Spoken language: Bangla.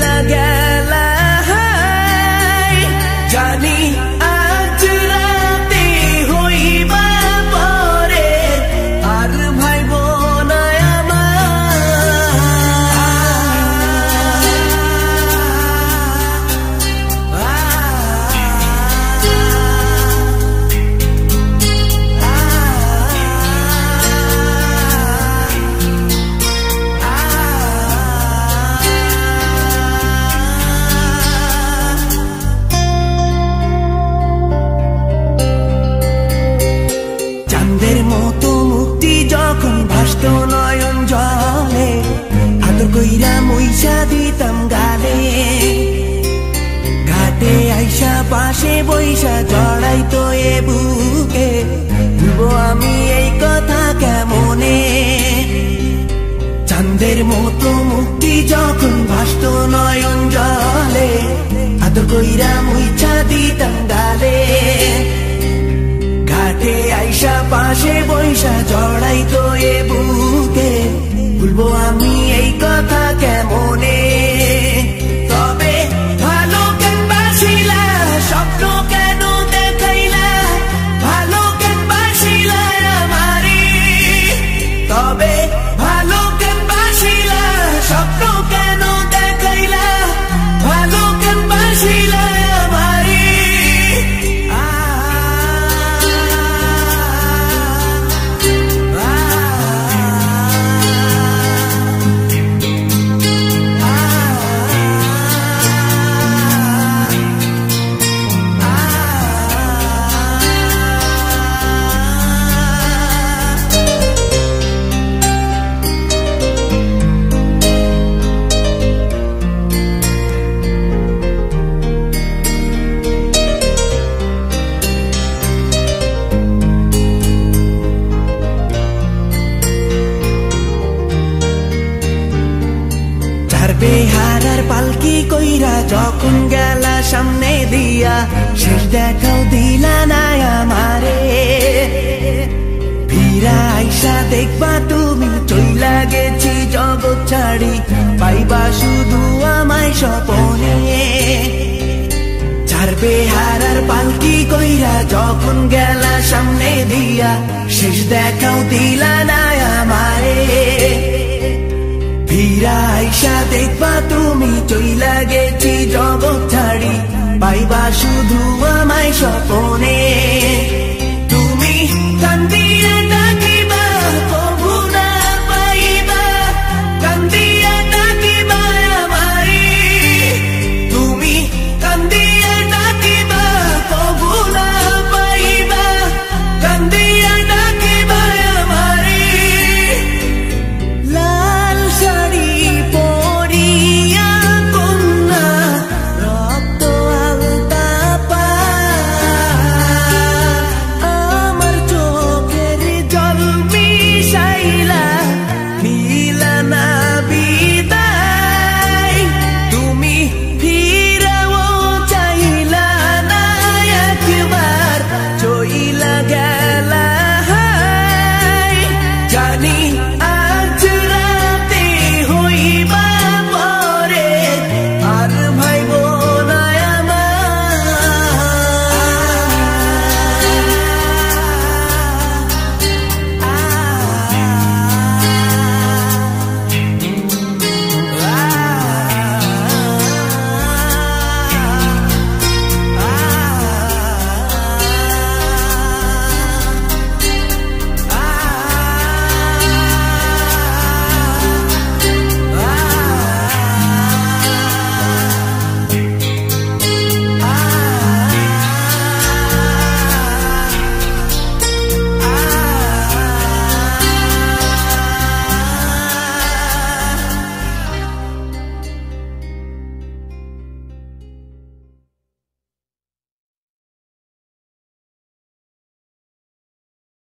চইলা গেলা জানি আজ রাতে হইবা পরে আর ভাইব না মতো মুক্তি যখন ভাসত নয়ন জলে আদর কইরা মইসা দিতাম গালে ঘাটে আইসা পাশে বইসা জড়াইতো এ বুকে ভুলবো আমি এই কথা কেমনে চাঁদের মতো মুক্তি যখন ভাসত নয়ন জলে আদর কইরা মইসা দিতাম গালে ঘাটে আইসা পাশে বইসা জড়াইতো এ বুকে ভুলবো আমি এই কথা কেমনে তবে ভালো কেন বাসিলা স্বপ্ন কেন দেখাইলা ভালো কেন বাসিলা আমারে তবে ভালো কেন বাসিলা স্বপ্ন কেন দেখাইলা ভালো কেন বাসিলা আমারে বেহারার পালকি কইরা যখন গেলা সামনে দিয়া শেষ দেখাও দিলা না আমারে ফিরা আইসা দেখবা তুমি চইলা গেছি জগৎ ছাড়ি পাইবা শুধু আমায় স্বপনে চার বেহারার পালকি কইরা যখন গেলা সামনে দিয়া শেষ দেখাও দিলা না আমারে ফিরা আইসা দেখবা তুমি